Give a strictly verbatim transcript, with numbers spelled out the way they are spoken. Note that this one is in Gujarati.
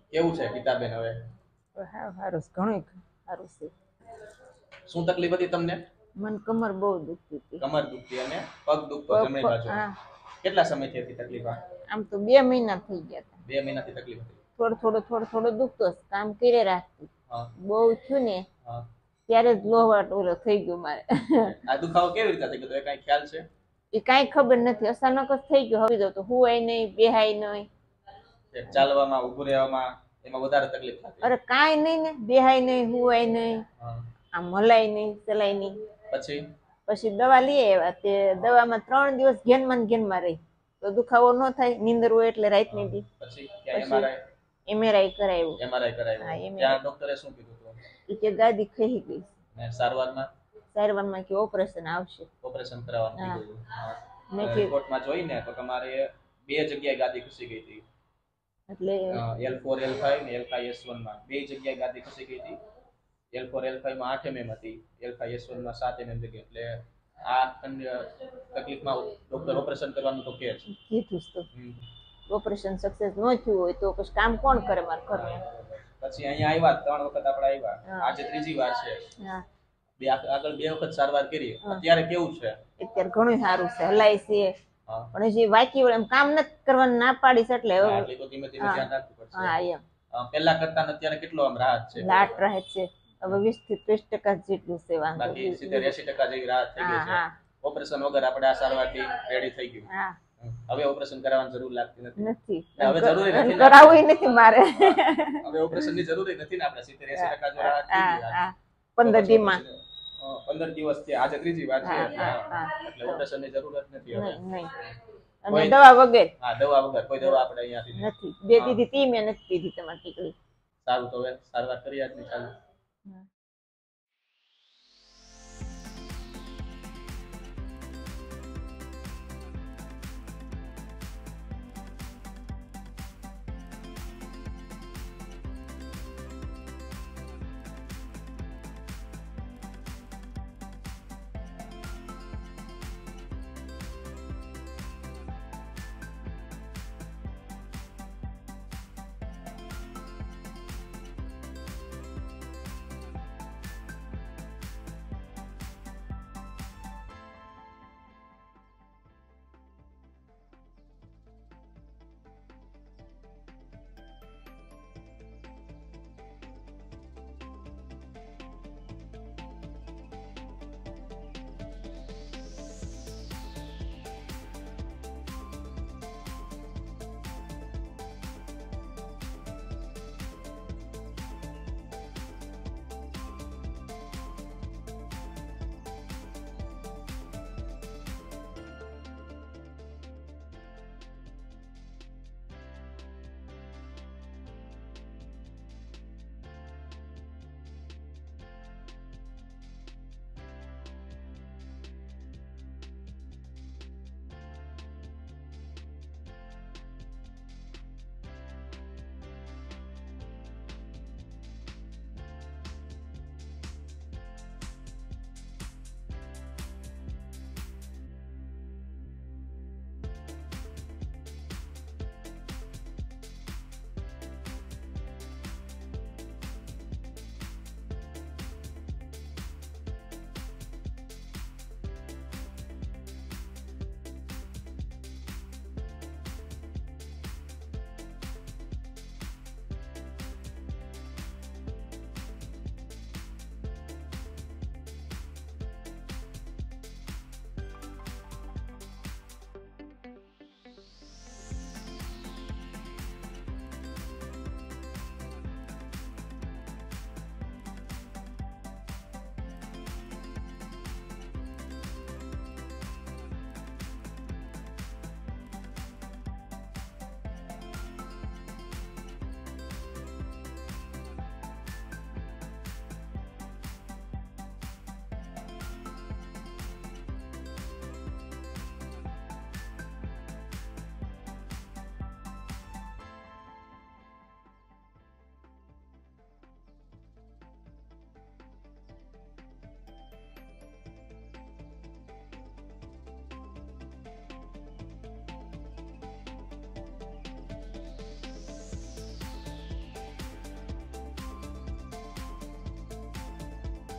કેવું છે ગીતાબેન હવે? હા સારું છે, ઘણું સારું છે. શું તકલીફ હતી તમને? મને કમર બહુ દુખતી હતી. કમર દુખતી અને પગ દુખતો જમણી બાજુ. હા. કેટલા સમયથી હતી તકલીફ? આમ તો બે મહિના થઈ ગયા હતા. બે મહિનાથી તકલીફ હતી. થોડો થોડો થોડો થોડો દુખતો કામ કરે રાખતી. હા. બહુ થયું ને હા ત્યારે જ લોહવાટ ઓલો થઈ ગયો મારે. આ દુખાવો કેવી રીતે થઈ ગયો એ કઈ ખ્યાલ છે? એ કાઈ ખબર નથી, અચાનક જ થઈ ગયો. હવે તો હુવાય નહીં, બેહાય નહીં, ચાલવામાં ઊભું રહેવામાં એમાં વધારે તકલીફ થતી. અરે કાઈ નહીં ને, બેહાય નહીં, હુવાય નહીં, આમ હલાય નહીં, ચલાય નહીં. પછી પછી દવા લઈ આવ્યા. તે દવામાં ત્રણ દિવસ ઘેનમાં ને ઘેનમાં રહી તો દુખાવો ન થાય. નીંદર હોય એટલે રાત ની દી. પછી એમઆરઆઈ એમઆરઆઈ કરાવ્યું. એમઆરઆઈ કરાવ્યું. ત્યાં ડોક્ટરે શું કીધું હતું? એ કે ગાદી ખહી ગઈ. ને સારવારમાં સારવારમાં કે ઓપરેશન આવશે. ઓપરેશન કરાવવાનું કીધું. મેં રિપોર્ટમાં જોઈને તો તમારે બે જગ્યાએ ગાદી ખસી ગઈ હતી. એટલે એલ ફોર એલ ફાઈવ ને એલ ફાઈવ એસ વન માં બે જગ્યાએ ગાદી ખસી ગઈ હતી. એલ ફોર એલ ફાઈવ માં આઠ એમએમ હતી, એલ ફાઈવ એસ વન માં સાત એમએમ જગ્યા. એટલે આ તકલીફમાં ડોક્ટર ઓપરેશન કરવાનું તો કહે છે. કીધું તો ઓપરેશન સક્સેસ ન થયું હોય તો પછી કામ કોણ કરે મારા ઘરમાં? પછી અહીંયા આવ્યા, ત્રણ વખત આપણે આવ્યા, આજે ત્રીજી વાર છે. હા. બે આગળ બે વખત સારવાર કરી. અત્યારે કેવું છે? અત્યારે ઘણું સારું છે, હલાય છે. પણ હજી વાકી એમ કામ નથી કરવાનું ના પાડી છે એટલે હવે તો ધીમે ધીમે ધ્યાન રાખવું પડશે. હા એમ. પહેલા કરતા અત્યારે કેટલો આમ રાહત છે? રાહત રહે છે. હવે વીસ થી ત્રીસ ટકા જેટલું છે. બાકી સિત્તેર એસી ટકા જેવી રાહત થઈ ગઈ છે. ઓપરેશન વગર આપણે આ સારવારથી રેડી થઈ ગયું. હા. હવે ઓપરેશન કરાવવાની જરૂર લાગતી નથી. નથી. હવે જરૂરી નથી, કરાવવું નથી મારે. હવે ઓપરેશનની જરૂરી નથી ને, આપણે સિત્તેર એસી ટકા જો રાહત થઈ ગઈ. હા. પંદર દિવસમાં પંદર દિવસ છે, આજે ત્રીજી વાર છે એટલે ઓપરેશનની જરૂરત નથી હવે. નહીં. અને દવા વગર. હા, દવા વગર કોઈ દવા આપણે અહીંયાથી નથી. બે દીધી તી મેં નથી પીધી તમારી ટીકડી. સારું, તો હવે સારવાર કરી આજની ચાલુ.